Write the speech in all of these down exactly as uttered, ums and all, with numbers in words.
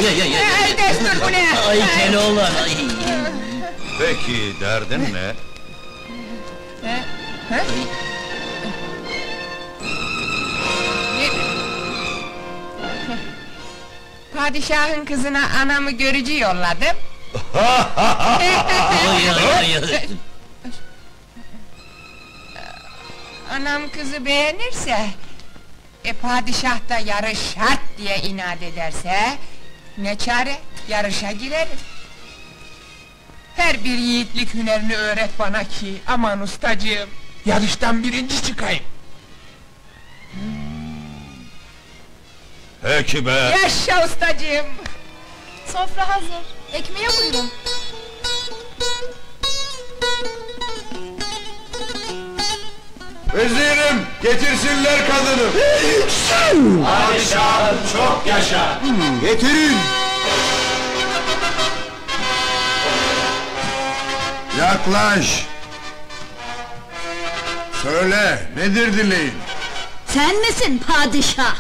ay, ay, ay, ay. Ay, destur bu ne? Ay Keloğlan, ay! Peki, derdin ne? Ha? Ha? Padişahın kızına anamı görücü yolladım. Ay, ay, ay, ay! Anam kızı beğenirse... E padişah da yarış şart diye inat ederse... Ne çare, yarışa girerim. Her bir yiğitlik hünerini öğret bana ki, aman ustacığım! Yarıştan birinci çıkayım! Peki be! Yaşa ustacığım! Sofra hazır. Ekmeğe buyurun. Vezirim, getirsinler kadını! Padişahım çok yaşa! Getirin! Yaklaş! Söyle, nedir dileğin? Sen misin padişah?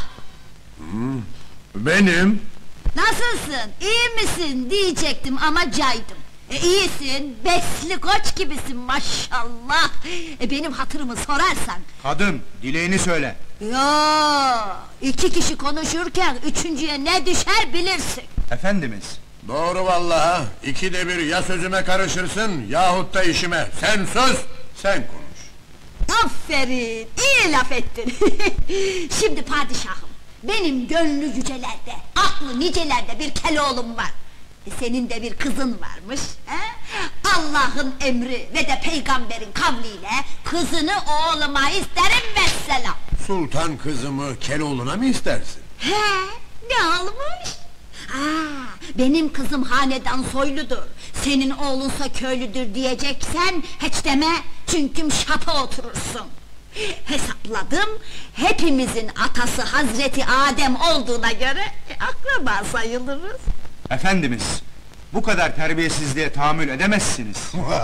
Benim! Nasılsın, iyi misin diyecektim ama caydım. E, iyisin, besli koç gibisin maşallah! E, benim hatırımı sorarsan... Kadın, dileğini söyle! Yo, iki kişi konuşurken üçüncüye ne düşer bilirsin! Efendimiz! Doğru vallahi, ikide bir ya sözüme karışırsın, yahut da işime! Sen sus, sen konuş! Aferin, iyi laf ettin! Şimdi padişahım, benim gönlü yücelerde, aklı nicelerde bir Keloğlum var! E, senin de bir kızın varmış, he? Allah'ın emri ve de peygamberin kavliyle kızını oğluma isterim vesselam! Sultan kızımı Keloğlu'na mı istersin? He, ne olmuş? Aa, benim kızım hanedan soyludur, senin oğlunsa köylüdür diyeceksen hiç deme, çünkü şapa oturursun! Hesapladım, hepimizin atası Hazreti Adem olduğuna göre e, akraba sayılırız! Efendimiz, bu kadar terbiyesizliğe tahammül edemezsiniz!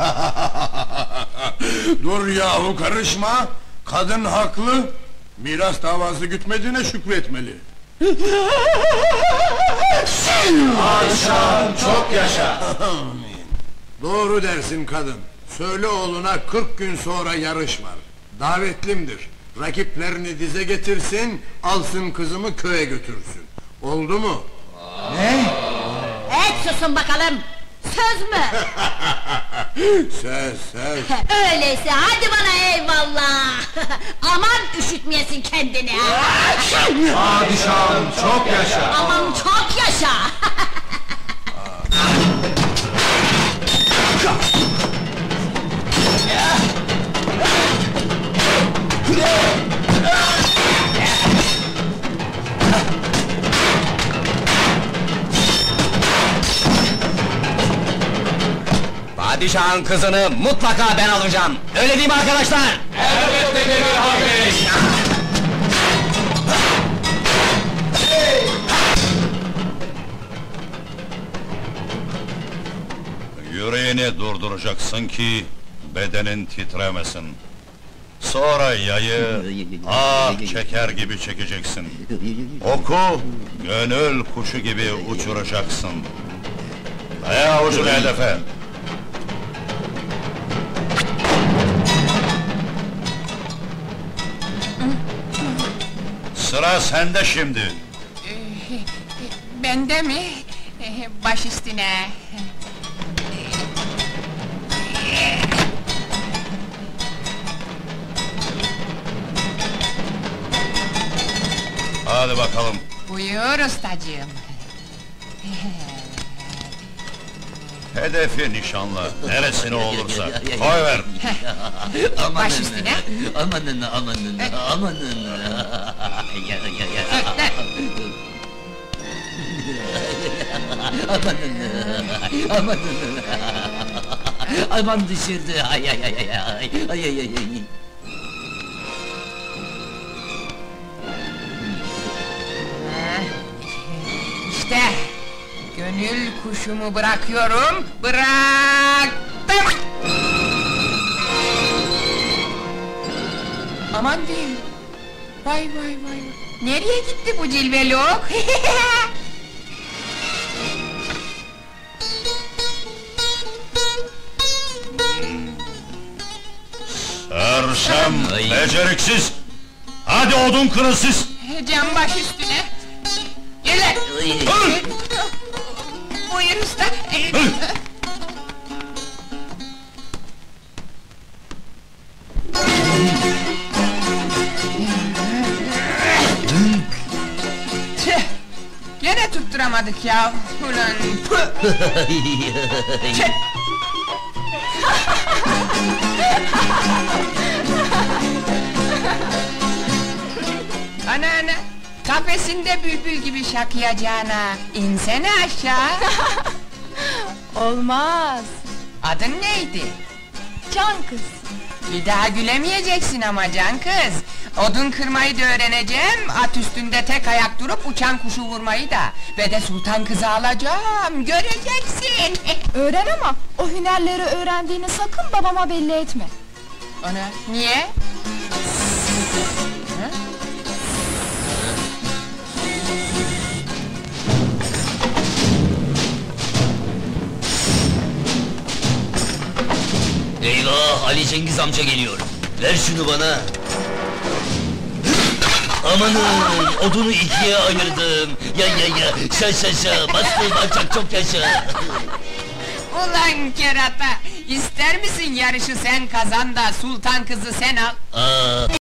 Dur yahu karışma! Kadın haklı! Miras davası gütmediğine şükretmeli! Padişahım çok yaşa! Doğru dersin kadın! Söyle oğluna kırk gün sonra yarış var! Davetlimdir! Rakiplerini dize getirsin, alsın kızımı köye götürsün! Oldu mu? Ne? Et susun bakalım! Söz mü? Söz, söz! Öyleyse hadi bana eyvallah! Aman üşütmeyesin kendini! Padişahım çok yaşa! Aman çok yaşa! Padişahın kızını mutlaka ben alacağım! Öyle değil mi arkadaşlar? Elbette Demirhan Bey! Yüreğini durduracaksın ki bedenin titremesin. Sonra yayı ah çeker gibi çekeceksin. Oku gönül kuşu gibi uçuracaksın. Daya avucunu hedefe. Sıra sende şimdi. Bende mi? Baş üstüne! Hadi bakalım. Buyur ustacığım! Hedefi nişanla, neresine olursa, koyver! Baş üstüne! Amanın, amanın, amanın! Ya, ya, ya! Amanın, amanın! Aman düşürdü, ay ay ay ay ay ay ay ay! İşte! Gönül kuşumu bırakıyorum, bıraktım! Aman diyeyim! Vay vay vay! Nereye gitti bu cilveli ok? Beceriksiz! Hadi odun kırın siz! Cam baş üstüne. Yürü! Hır! Buyur usta. Hır! Tüh! Gene tutturamadık ya. Ulan püh! Tüh! Ana ana! Kafesinde bülbül gibi şakıyacağına insene aşağı. Olmaz. Adın neydi? Can kız. Bir daha gülemeyeceksin ama can kız. Odun kırmayı da öğreneceğim, at üstünde tek ayak durup uçan kuşu vurmayı da. Ve de sultan kızı alacağım, göreceksin. Öğren ama o hünerleri öğrendiğini sakın babama belli etme. Ana, niye? Ha? Eyvah, Ali Cengiz amca geliyor. Ver şunu bana. Amanın, odunu ikiye ayırdım. Ya ya ya, şa şa şa, bastır bacak çok yaşa. Ulan kerata, ister misin yarışı sen kazan da sultan kızı sen al? Aa.